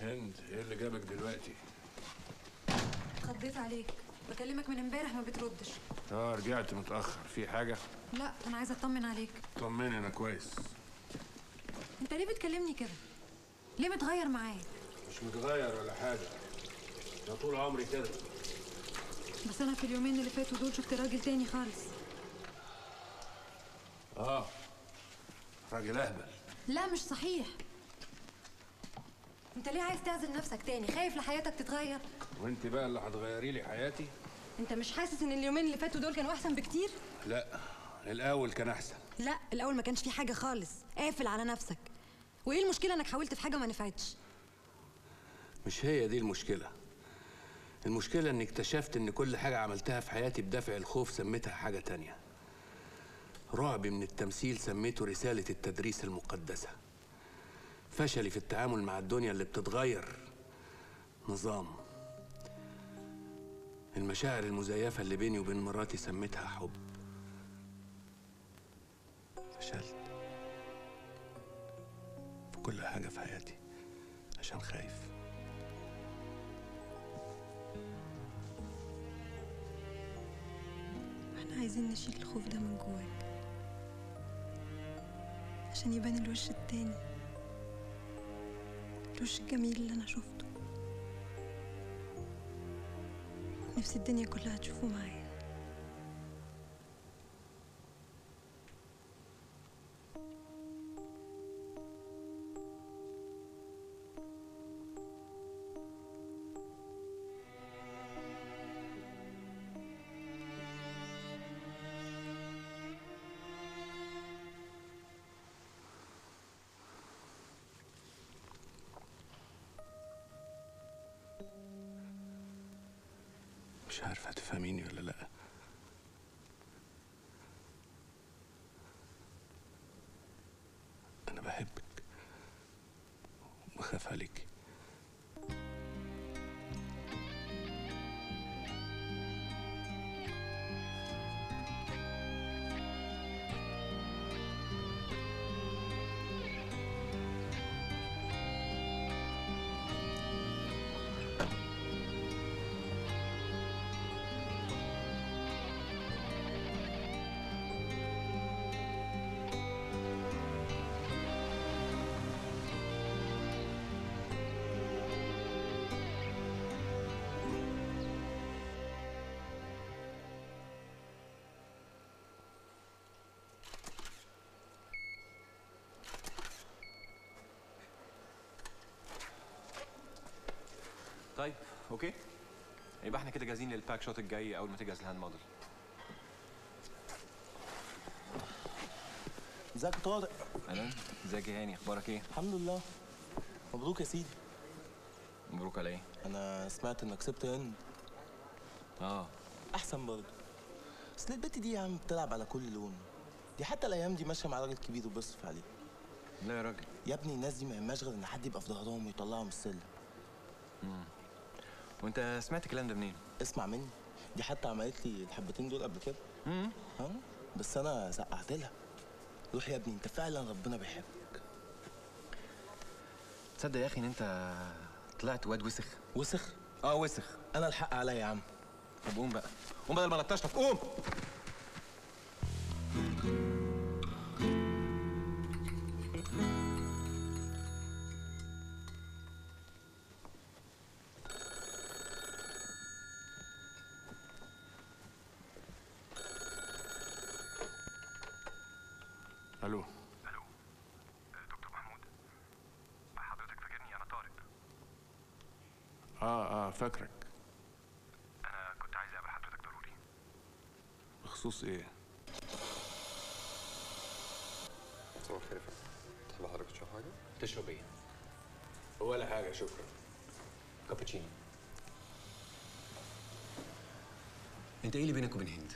هند، ايه اللي جابك دلوقتي؟ اتخضيت عليك، بكلمك من امبارح ما بتردش. رجعت متأخر، في حاجة؟ لا، انا عايزه اطمن عليك. طمني، انا كويس. انت ليه بتكلمني كده؟ ليه متغير معايا؟ مش متغير ولا حاجة، ده طول عمري كده. بس انا في اليومين اللي فاتوا دول شفت راجل تاني خالص. راجل اهبل. لا مش صحيح. انت ليه عايز تعزل نفسك تاني؟ خايف لحياتك تتغير؟ وانت بقى اللي هتغيري لي حياتي؟ انت مش حاسس ان اليومين اللي فاتوا دول كانوا احسن بكتير؟ لا، الاول كان احسن. لا، الاول ما كانش في حاجه خالص. قافل على نفسك. وايه المشكله انك حاولت في حاجه وما نفعتش؟ مش هي دي المشكلة. المشكلة اني اكتشفت ان كل حاجة عملتها في حياتي بدافع الخوف سميتها حاجة تانية. رعبي من التمثيل سميته رسالة التدريس المقدسة. فشلي في التعامل مع الدنيا اللي بتتغير نظام. المشاعر المزيفة اللي بيني وبين مراتي سميتها حب. فشلت في كل حاجة في حياتي عشان خايف. احنا عايزين نشيل الخوف ده من جواك عشان يبان الوش التاني، الوش الجميل اللي انا شفته. نفسي الدنيا كلها تشوفه معايا. مش عارفة هتفهميني ولا لأ. أنا بحبك وبخاف عليكي. طيب اوكي، يبقى احنا كده جاهزين للباك شوت الجاي اول ما تجهز الهاند موديل. ازيك يا طارق؟ اهلا، ازيك يا هاني، اخبارك ايه؟ الحمد لله. مبروك يا سيدي. مبروك على ايه؟ انا سمعت انك سبت هند. احسن برضه. اصل البت دي يا عم بتلعب على كل لون. دي حتى الايام دي ماشيه مع راجل كبير وبيصرف عليه. لا يا راجل. يا ابني الناس دي ما يهمهاش غير ان حد يبقى في ظهرهم ويطلعهم السلم. وانت سمعت الكلام ده منين؟ اسمع مني، دي حتى عملت لي الحبتين دول قبل كده. ها؟ بس انا سقعت لها. روح يا ابني، انت فعلا ربنا بيحبك. تصدق يا اخي ان انت طلعت واد وسخ؟ وسخ؟ وسخ. انا الحق عليا يا عم. طب قوم بقى، قوم بدل ما نطشتك، قوم. الو. الو، دكتور محمود، حضرتك فاكرني؟ انا طارق. فاكرك. انا كنت عايز اقابل حضرتك ضروري. بخصوص ايه؟ صباح الخير يا فندم، تحب حضرتك تشرب حاجة؟ تشرب ايه؟ ولا حاجة، شكرا. كابتشينو. انت ايه اللي بينك وبين هند؟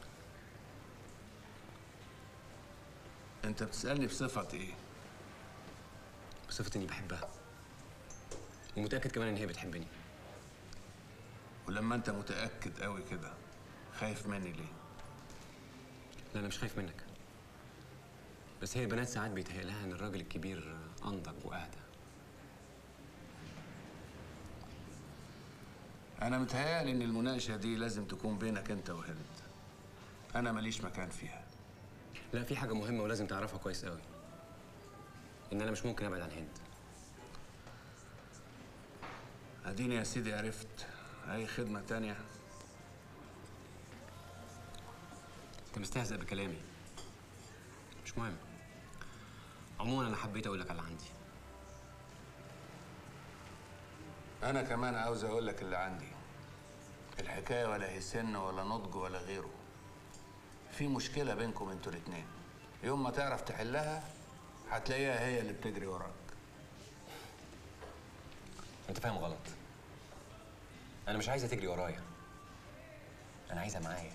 انت بتسألني بصفة ايه؟ بصفة اني بحبها، ومتأكد كمان ان هي بتحبني. ولما انت متأكد قوي كده خايف مني ليه؟ لا انا مش خايف منك، بس هي البنات ساعات بيتهيأ لها ان الراجل الكبير انضج واهدى. انا متهيألي ان المناقشه دي لازم تكون بينك انت وهند. انا ماليش مكان فيها. لا، في حاجه مهمه ولازم تعرفها كويس قوي، ان انا مش ممكن ابعد عن هند. اديني يا سيدي عرفت. اي خدمه تانية؟ انت مستهزئ بكلامي. مش مهم. عموما انا حبيت اقول لك على اللي عندي. انا كمان عاوز اقول لك اللي عندي. الحكايه ولا هي سن ولا نضج ولا غيره. في مشكله بينكم انتوا الاتنين. يوم ما تعرف تحلها هتلاقيها هي اللي بتجري وراك. انت فاهم غلط. انا مش عايزه تجري ورايا، انا عايزها معايا.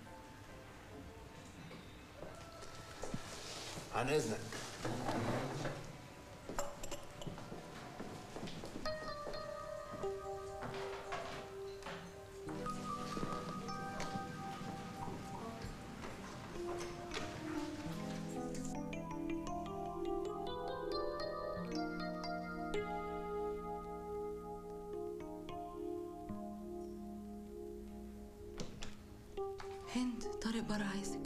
عن اذنك. هند، طارق بره عايزك.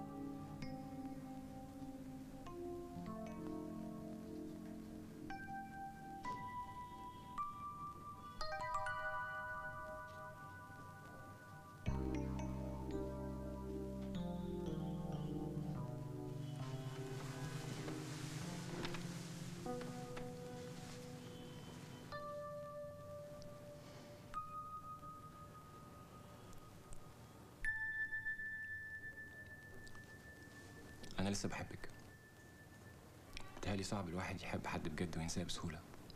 أنا لسه بحبك. بيتهيألي صعب الواحد يحب حد بجد وينساه بسهولة.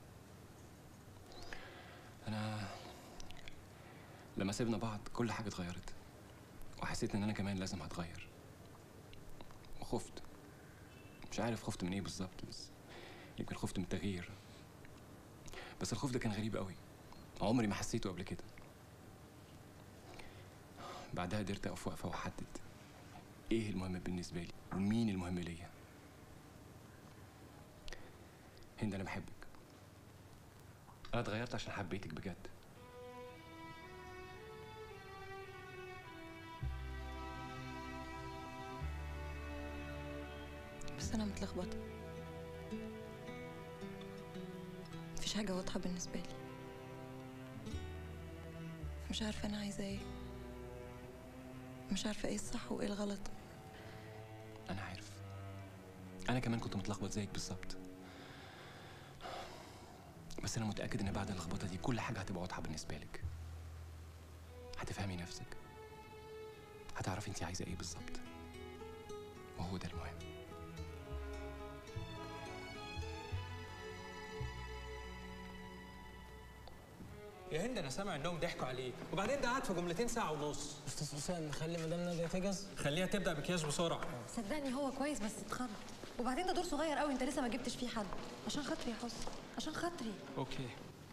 أنا لما سيبنا بعض كل حاجة اتغيرت، وحسيت إن أنا كمان لازم هتغير، وخفت. مش عارف خفت من إيه بالظبط، بس يمكن خفت من التغيير. بس الخوف ده كان غريب قوي، عمري ما حسيته قبل كده. بعدها قدرت أقف وقفة وأحدد ايه المهم بالنسبه لي ومين المهم ليا. هند، انا بحبك. انا اتغيرت عشان حبيتك بجد. بس انا متلخبطه، مفيش حاجه واضحه بالنسبه لي. مش عارفه انا عايزه ايه، مش عارفه ايه الصح وايه الغلط. انا عارف. انا كمان كنت متلخبط زيك بالظبط، بس انا متاكد ان بعد اللخبطه دي كل حاجه هتبقى واضحه بالنسبه لك. هتفهمي نفسك، هتعرفي انت عايزه ايه بالظبط، وهو ده المهم. يا هند، انا سامع انهم ضحكوا عليك، وبعدين ده قعد في جملتين ساعه ونص. استاذ حسام، نخلي مدام ناديه تجهز. خليها تبدا بكياس بسرعه. صدقني هو كويس بس اتخض، وبعدين ده دور صغير قوي، انت لسه ما جبتش فيه حد. عشان خاطري يا حسن، عشان خاطري. اوكي.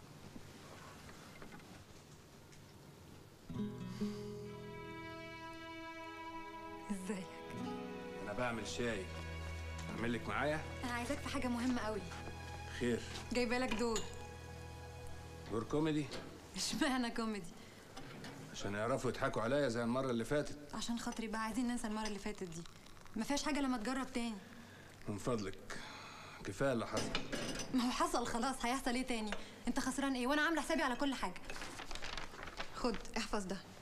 ازيك؟ انا بعمل شاي. اعمل لك معايا؟ انا عايزاك في حاجه مهمه قوي. خير؟ جايبه لك دور. دور كوميدي؟ اشمعنى كوميدي؟ عشان يعرفوا يضحكوا عليا زي المره اللي فاتت. عشان خاطري بقى، عايزين ننسى المره اللي فاتت دي. ما فيهاش حاجه لما تجرب تاني. من فضلك، كفايه اللي حصل. ما هو حصل خلاص، هيحصل ايه تاني؟ انت خسران ايه وانا عامله حسابي على كل حاجه. خد احفظ ده.